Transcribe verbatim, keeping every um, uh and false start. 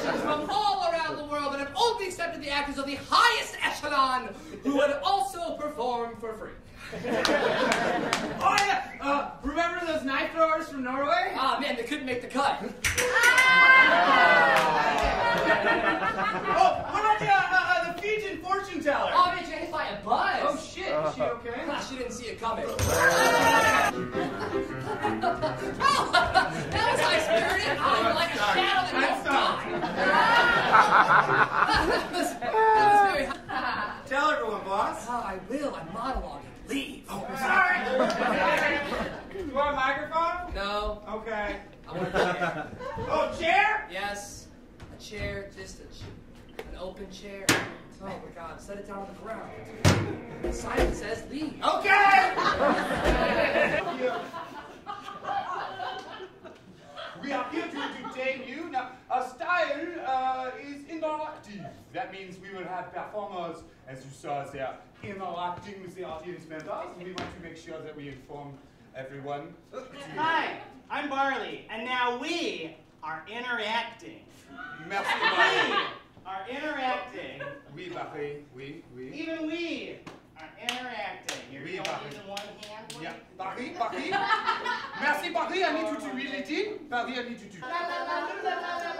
musicians from all around the world and have only accepted the actors of the highest echelon who would also perform for free. Oh yeah, uh, remember those knife throwers from Norway? Ah man, they couldn't make the cut. Oh, what about the, uh, uh, the Fijian fortune teller? Oh man, she got hit by a bus. Oh shit, is she okay? Ah, she didn't see it coming. Oh, that was high spirited. Oh, you're like a shadow that won't die. that, was, that was very Tell everyone, boss. Oh, I will. I'm monologuing. Leave. Oh, sorry. You want a microphone? No. Okay. I want a chair. Oh, chair? Yes. A chair, just a ch an open chair. Oh my God, set it down on the ground. Simon says leave. Okay! We are here to entertain you. Now, our style uh, is interactive. That means we will have performers, as you saw, they are interacting with the audience members, and we want to make sure that we inform everyone. Hi, I'm Barley, and now we are interacting. Merci, We Barry. are interacting. Oui, Barry. Oui, oui. Even we are interacting. You're Oui, only Barry. using one hand. Yeah. Barry, Barry. Merci, Barry. I need you to reel it in. Barry, I need you to.